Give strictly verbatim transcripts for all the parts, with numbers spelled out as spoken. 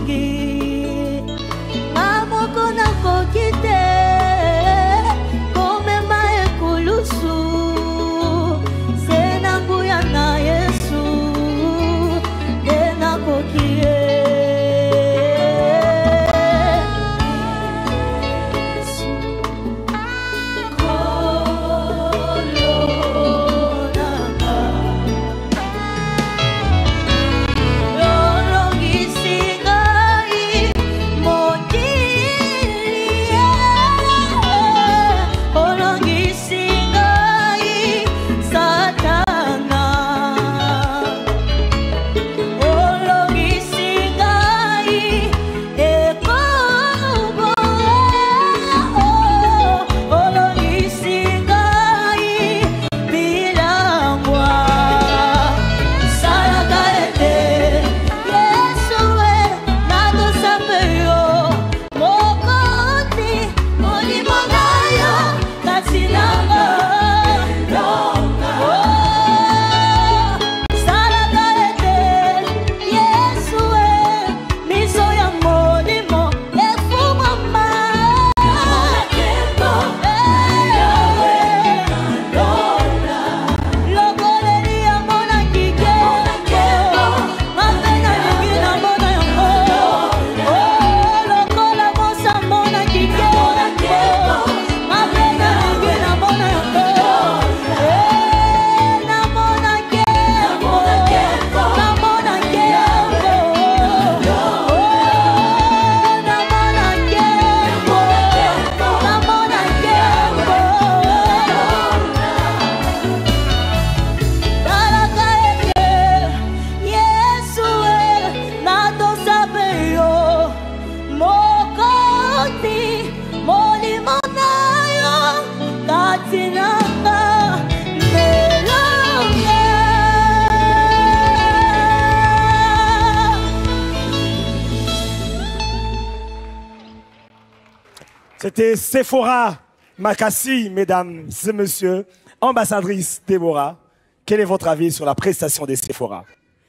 C'était Sephora Makassi, mesdames et messieurs, ambassadrice Déborah. Quel est votre avis sur la prestation de Sephora?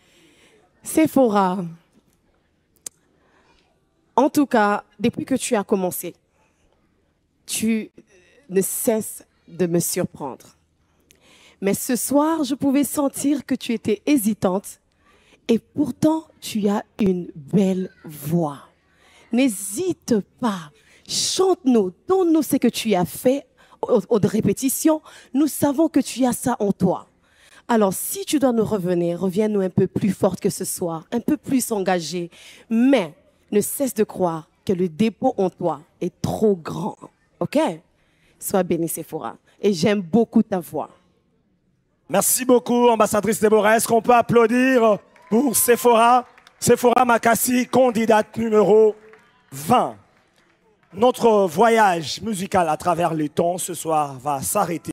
Sephora, en tout cas, depuis que tu as commencé, tu ne cesses de me surprendre. Mais ce soir, je pouvais sentir que tu étais hésitante et pourtant, tu as une belle voix. N'hésite pas, chante-nous, donne-nous ce que tu as fait aux, aux répétitions. Nous savons que tu as ça en toi. Alors, si tu dois nous revenir, reviens-nous un peu plus forte que ce soir, un peu plus engagée, mais ne cesse de croire que le dépôt en toi est trop grand. OK? Sois bénie, Sephora. Et j'aime beaucoup ta voix. Merci beaucoup, ambassadrice Déborah. Est-ce qu'on peut applaudir pour Sephora? Sephora Makassi, candidate numéro vingt. Notre voyage musical à travers les temps ce soir va s'arrêter.